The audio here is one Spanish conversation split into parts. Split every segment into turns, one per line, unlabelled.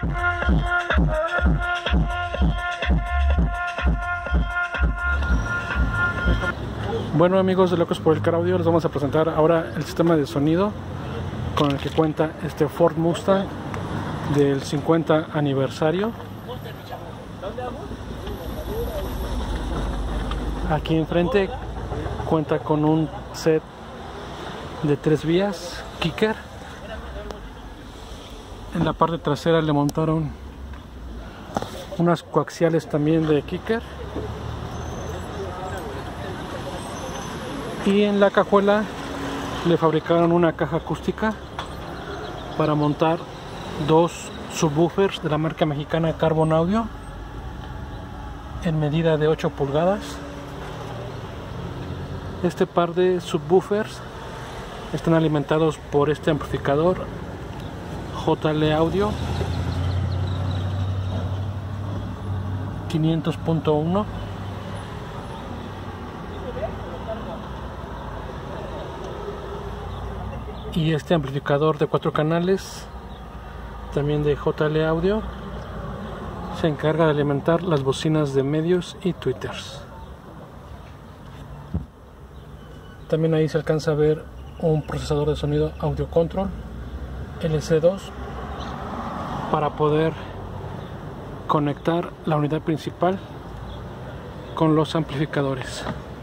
Bueno, amigos de Locos por el Car Audio, les vamos a presentar ahora el sistema de sonido con el que cuenta este Ford Mustang del 50 aniversario. Aquí enfrente cuenta con un set de 3 vías kicker. En la parte trasera le montaron unas coaxiales también de kicker. Y en la cajuela le fabricaron una caja acústica para montar 2 subwoofers de la marca mexicana Carbon Audio en medida de 8 pulgadas. Este par de subwoofers están alimentados por este amplificador JL Audio 500.1. y este amplificador de 4 canales también de JL Audio se encarga de alimentar las bocinas de medios y tweeters. También ahí se alcanza a ver un procesador de sonido Audio Control LC2 para poder conectar la unidad principal con los amplificadores.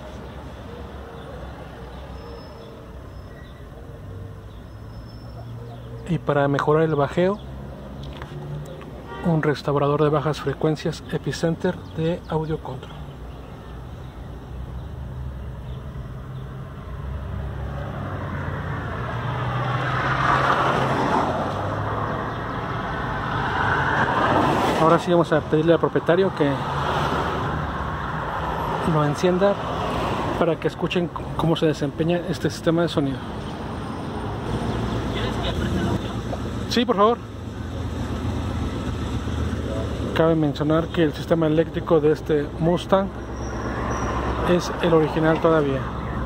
Y para mejorar el bajeo, un restaurador de bajas frecuencias Epicenter de Audio Control. Ahora sí vamos a pedirle al propietario que lo encienda para que escuchen cómo se desempeña este sistema de sonido. Sí, por favor. Cabe mencionar que el sistema eléctrico de este Mustang es el original todavía.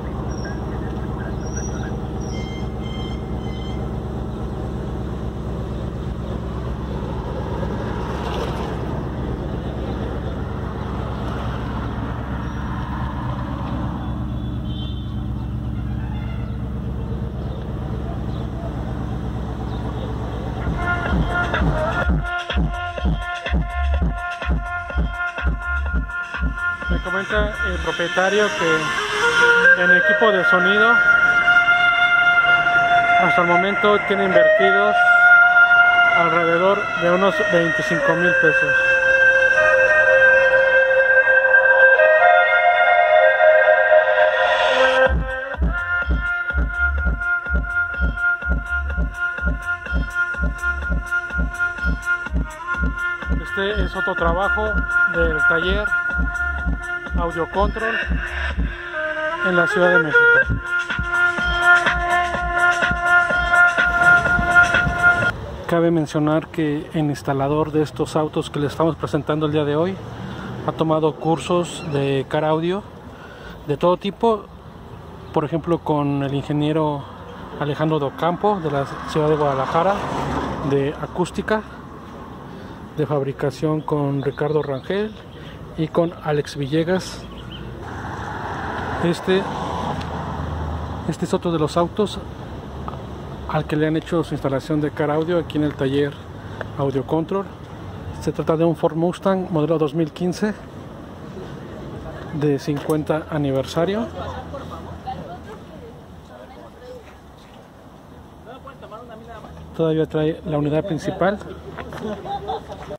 Me comenta el propietario que en equipo de sonido hasta el momento tiene invertidos alrededor de unos 25,000 pesos. Este es otro trabajo del taller Audio Control en la Ciudad de México. Cabe mencionar que el instalador de estos autos que les estamos presentando el día de hoy ha tomado cursos de Car Audio de todo tipo, por ejemplo con el ingeniero Alejandro Docampo de la Ciudad de Guadalajara, de acústica, de fabricación con Ricardo Rangel y con Alex Villegas. Este es otro de los autos al que le han hecho su instalación de Car Audio aquí en el taller Audio Control. Se trata de un Ford Mustang modelo 2015 de 50 aniversario. Todavía trae la unidad principal.